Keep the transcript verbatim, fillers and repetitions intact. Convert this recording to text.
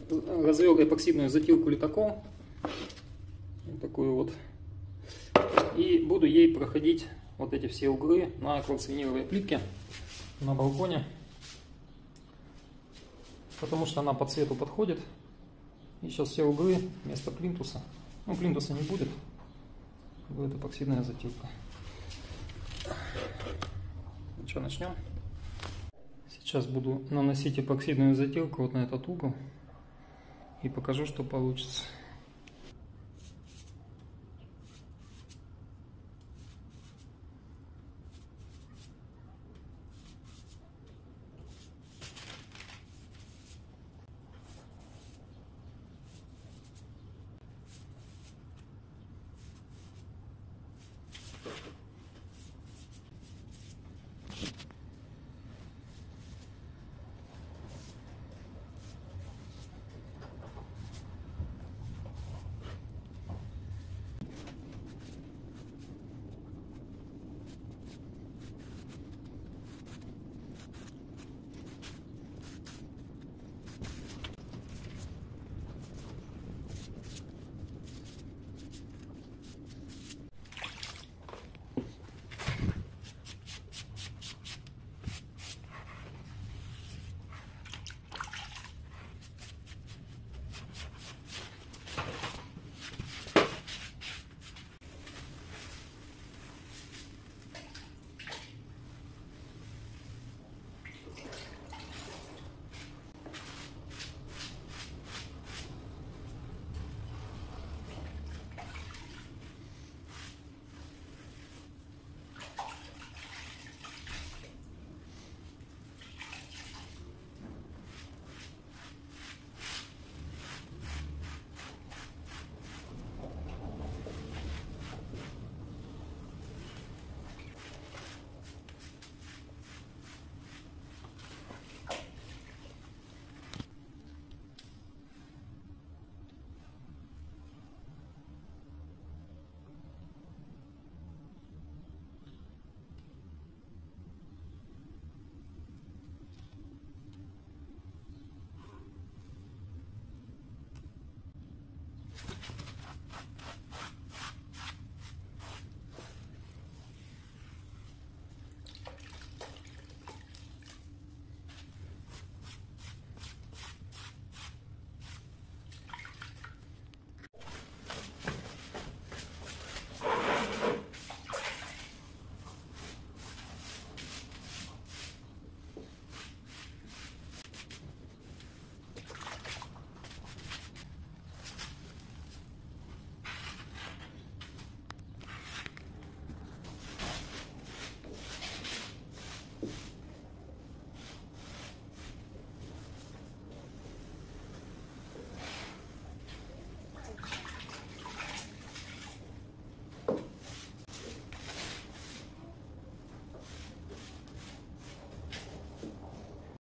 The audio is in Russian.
развел эпоксидную затилку литокол. Вот такую вот. И буду ей проходить вот эти все углы на кварцвиниловой плитке на балконе. Потому что она по цвету подходит. И сейчас все углы вместо плинтуса. Ну, плинтуса не будет. Будет эпоксидная затилка. Ну что, начнем? Сейчас буду наносить эпоксидную затилку вот на этот угол. И покажу, что получится.